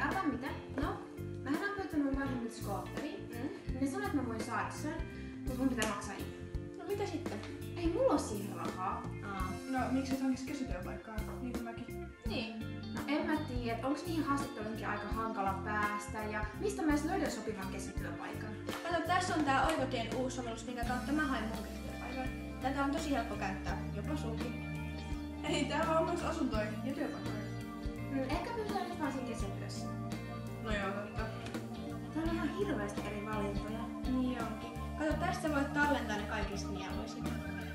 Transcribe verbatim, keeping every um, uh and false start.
arvaa mitä? No, mähän on pyytänyt mun vanhemmilta skootteriin. Mm. Ne sanoo, että mä voin saada sen, mutta mun pitää maksaa itse. No mitä sitten? Ei mulla oo siihen rahaa. Aa. No miksi et hankis käsityöpaikkaa, niin kuin mäkin? Niin. No en mä tiedä, että onks niihin haastatteluihinkin aika hankala päästä ja mistä mä edes löydän sopivan käsityöpaikan? Kato, tässä on tää Oikotien uusi sovellus, minkä kautta mä hain mun käsityöpaikan. Tätä on tosi helppo käyttää, jopa sulki. Ei, täällä on myös asuntoja ja työpaikkoja. Mm, ehkä pysytään nyt vaan siinä kesätyössä. No joo, totta. Täällä on ihan hirveästi eri valintoja. Niin onkin. Kato, tästä voit tallentaa ne kaikista mieluisimmat.